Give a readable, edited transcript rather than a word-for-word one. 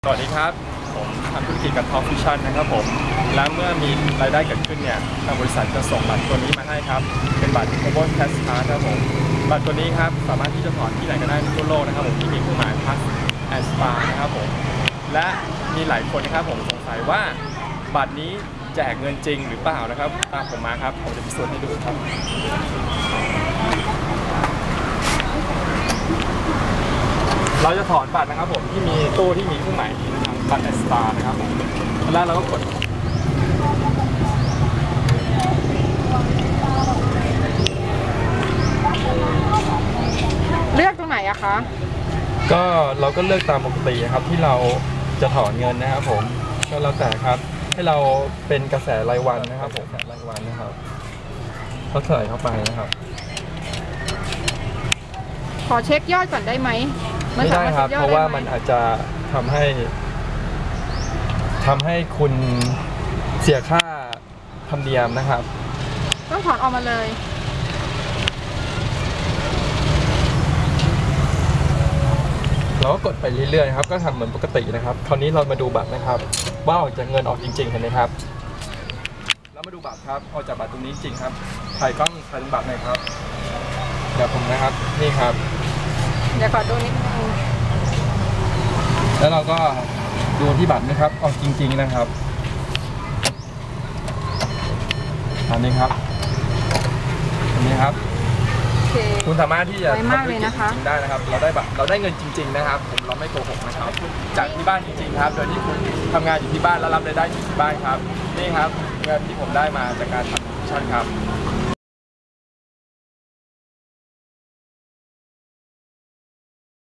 สวัสดีครับผมทำธุรกิจกับ Top Vision นะครับผมและเมื่อมีรายได้เกิดขึ้นเนี่ยทางบริษัทจะส่งบัตรตัวนี้มาให้ครับเป็นบัตร Global Cash Card นะครับผมบัตรตัวนี้ครับสามารถที่จะถอนที่ไหนก็ได้ทั่วโลกนะครับผมที่มีเครื่องหมาย Plus and Spa นะครับผมและมีหลายคนนะครับผมสงสัยว่าบัตรนี้แจกเงินจริงหรือเปล่านะครับตามผมมาครับผมจะพิสูจน์ให้ดูครับเราจะถอนบัตรนะครับผมที่มีตู้ที่มีเครื่องหมายบัตร S Star นะครับผมแล้วเราก็กดเลือกตรงไหนอะคะก็เราก็เลือกตามปกติครับที่เราจะถอนเงินนะครับผมก็แล้วแต่ครับให้เราเป็นกระแสรายวันนะครับผมรายวันนะครับเขาใส่เข้าไปนะครับขอเช็คยอดก่อนได้ไหมไม่ได้ครับเพราะว่ามันอาจจะทำให้คุณเสียค่าธรรมเนียมนะครับต้องถอนออกมาเลยเราก็กดไปเรื่อยๆครับก็ทำเหมือนปกตินะครับคราวนี้เรามาดูบัตรนะครับว่าออกจากเงินออกจริงๆเห็นไหมครับแล้วมาดูบัตรครับออกจากบัตรตรงนี้จริงครับถ่ายกล้องถ่ายบัตรหน่อยครับเดี๋ยวผมนะครับนี่ครับเดี๋ยวขอดูนิดนึงแล้วเราก็ดูที่บัตรนะครับออกจริงๆนะครับอันนี้ครับอันนี้ครับคุณสามารถที่จะทำธุรกิจจริงได้นะครับเราได้บัตรเราได้เงินจริงๆนะครับผมเราไม่โกหกนะครับจากที่บ้านจริงๆครับโดยที่คุณทำงานอยู่ที่บ้านแล้วรับรายได้อยู่ที่บ้านครับนี่ครับเงินที่ผมได้มาจากการทำธุรกิจครับ